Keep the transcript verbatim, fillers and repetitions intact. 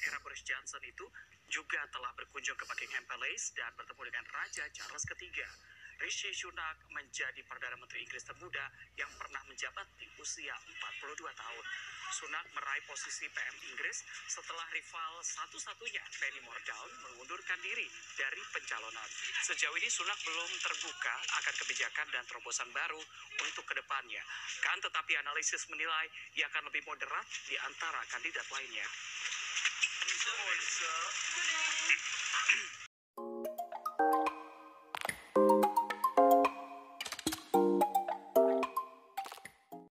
era Boris Johnson itu juga telah berkunjung ke Buckingham Palace dan bertemu dengan Raja Charles ketiga. Rishi Sunak menjadi Perdana Menteri Inggris termuda yang pernah menjabat di usia empat puluh dua tahun. Sunak meraih posisi P M Inggris setelah rival satu-satunya Penny Mordaunt mengundurkan diri dari pencalonan. Sejauh ini Sunak belum terbuka akan kebijakan dan terobosan baru untuk kedepannya. Kan tetapi analisis menilai ia akan lebih moderat di antara kandidat lainnya.